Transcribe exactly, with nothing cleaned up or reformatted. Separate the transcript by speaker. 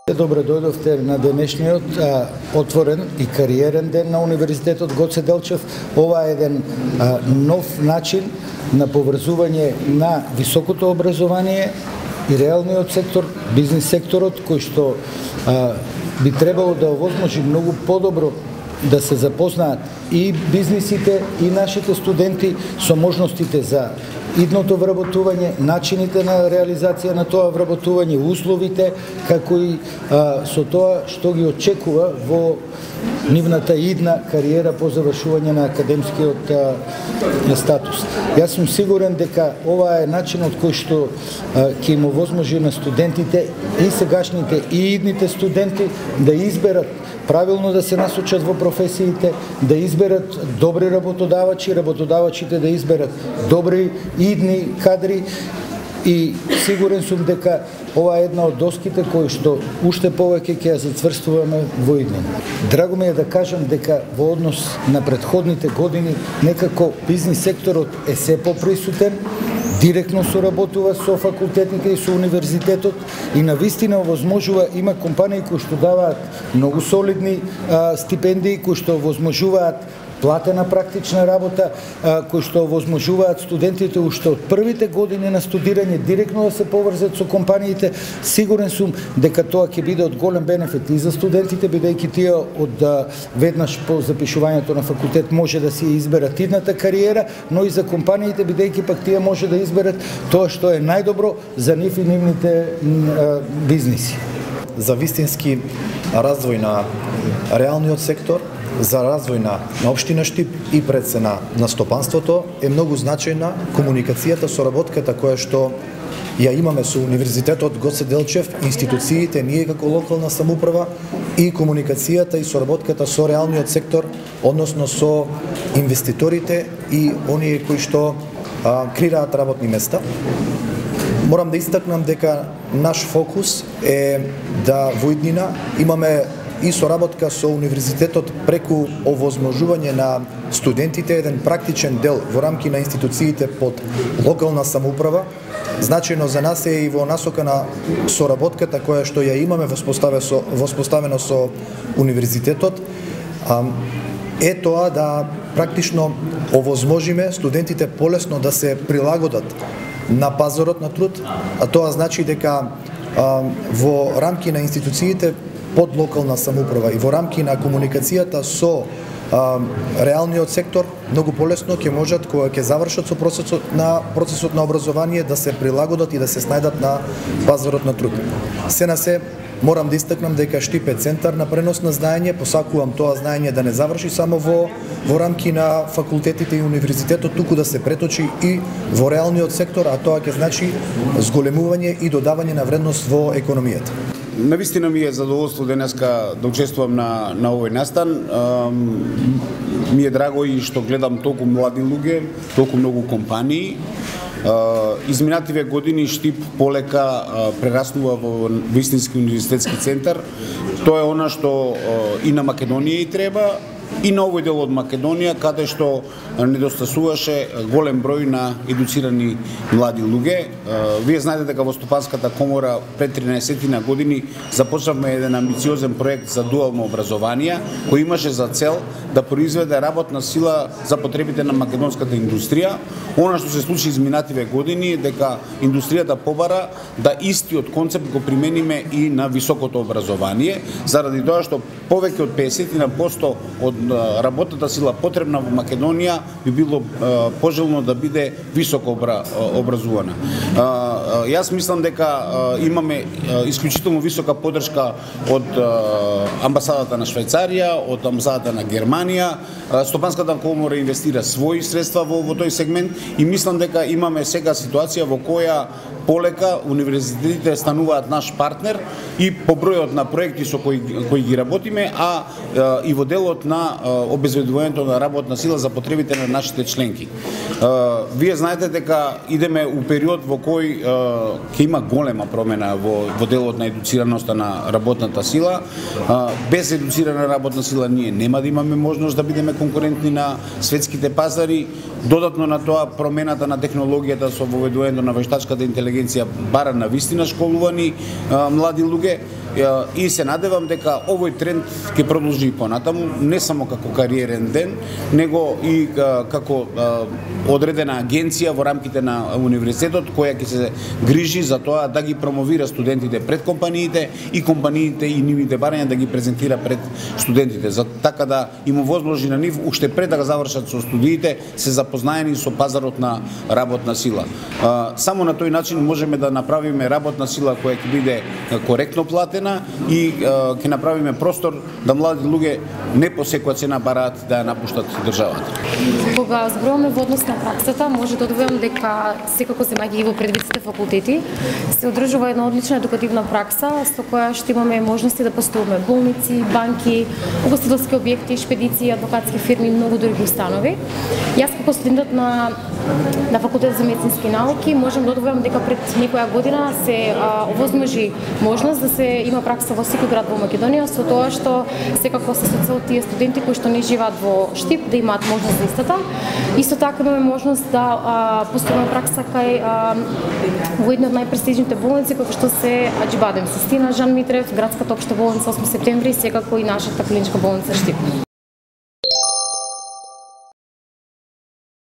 Speaker 1: Добре дојдовте на денешниот а, отворен и кариерен ден на Универзитетот Гоце Делчев. Ова е еден а, нов начин на поврзување на високото образование и реалниот сектор, бизнис секторот, кој што а, би требало да овозможи многу подобро да се запознаат и бизнисите и нашите студенти со можностите за идното вработување, начините на реализација на тоа вработување, условите, како и а, со тоа што ги очекува во нивната идна кариера по завршување на академскиот а, статус. Јас сум сигурен дека ова е начинот кој што а, ќе им овозможи на студентите и сегашните и идните студенти да изберат правилно, да се насочат во професиите, да изберат добри работодавачи, работодавачите да изберат добри идни кадри, и сигурен сум дека ова е една од доските кои што уште повеќе ќе ја зацврстуваме во иднина. Драго ми е да кажам дека во однос на претходните години некако бизнис секторот е се поприсутен, директно соработува со факултетите и со универзитетот и навистина овозможува, има компании кои што даваат многу солидни а, стипендии, кои што овозможуваат платена практична работа, а, кои што овозможуваат студентите уште од првите години на студирање директно да се поврзат со компаниите. Сигурен сум дека тоа ќе биде од голем бенефит и за студентите, бидејќи тие од а, веднаш по запишувањето на факултет може да си изберат идната кариера, но и за компаниите, бидејќи пак тие може да изберат тоа што е најдобро за нив и нивните а, бизниси.
Speaker 2: За вистински развој на реалниот сектор, за развој на, на општина Штип и пред се на, на стопанството е многу значајна комуникацијата, соработката која што ја имаме со Универзитетот Гоце Делчев, институциите, ние како локална самоуправа и комуникацијата и соработката со реалниот сектор, односно со инвеститорите и оние кои што а, креираат работни места. Морам да истакнам дека наш фокус е да во иднина имаме и соработка со Универзитетот преку овозможување на студентите еден практичен дел во рамки на институциите под локална самоуправа. Значајно за нас е и во насока на соработката која што ја имаме воспоставено со Универзитетот, е тоа да практично овозможиме студентите полесно да се прилагодат на пазарот на труд, а тоа значи дека во рамки на институциите под локална самоуправа и во рамки на комуникацијата со а, реалниот сектор многу полесно ќе можат, кога ќе завршат со процесот на процесот на образование, да се прилагодат и да се снајдат на пазарот на труд. Се на се морам да истакнам дека Штип е центар на пренос на знаење, посакувам тоа знаење да не заврши само во во рамки на факултетите и универзитетот, туку да се преточи и во реалниот сектор, а тоа ќе значи зголемување и додавање на вредност во економијата.
Speaker 3: Навистина ми е задоволство денеска да учествувам на, на овој настан. Ми е драго и што гледам толку млади луѓе, толку многу компании. Изминативе години Штип полека прераснува во вистински универзитетски центар. Тоа е она што и на Македонија и треба, и на овој дел од Македонија, каде што недостасуваше голем број на едуцирани млади луѓе. Вие знаете дека во Стопанската комора пред тринаесет години започнавме еден амбициозен проект за дуално образование, кој имаше за цел да произведе работна сила за потребите на македонската индустрија. Она што се случи изминативе години е дека индустријата побара да истиот концепт го примениме и на високото образование, заради тоа што повеќе од песет проценти од работната сила потребна во Македонија би било пожелно да биде високо образувана. Јас мислам дека имаме исклучително висока поддршка од амбасадата на Швајцарија, од амбасадата на Германија. Стопанската комора инвестира своји средства во, во тој сегмент и мислам дека имаме сега ситуација во која полека универзитетите стануваат наш партнер и по бројот на проекти со кои, кои ги работиме, а и во делот на обезбедувањето на работна сила за потребите на нашите членки. Вие знаете дека идеме у период во кој ќе има голема промена во, во делот на едуцираноста на работната сила. Без едуцирана работна сила ние нема да имаме можност да бидеме конкурентни на светските пазари. Додатно на тоа, промената на технологијата со воведувањето на вештачката интелигенција бара на вистина школувани а, млади луѓе. и се надевам дека овој тренд ќе продолжи и понатаму, не само како кариерен ден, него и како одредена агенција во рамките на универзитетот која ќе се грижи за тоа да ги промовира студентите пред компаниите и компаниите и нивните барања да ги презентира пред студентите, за така да им возможи на нив уште пред да го завршат со студиите се запознаени со пазарот на работна сила. Само на тој начин можеме да направиме работна сила која ќе биде коректно платена и ќе направиме простор да млади луѓе не по секоја цена бараат да ја напуштат државата.
Speaker 4: Кога зборуваме во однос на праксата, може да добавам дека секако земајќи ги во предвид сите факултети, се одржува една одлична едукативна пракса со која ще имаме можности да посетуваме болници, банки, угостителски објекти, шпедиции, адвокатски фирми и многу други установи. Јас како студент на на факултет за медицински науки можам да добавам дека пред некоја година се а, овозможи можност да се има пракса во секој град во Македонија, со тоа што секако се со цел тие студенти кои што не живеат во Штип да имаат можност за истата. Исто така имаме можност да постигнеме пракса кај а, во една од најпрестижните болници како што се Аџибадем Систина, Жан Митрев, градската општа болница осми септември и секако и нашата клиничка болница Штип.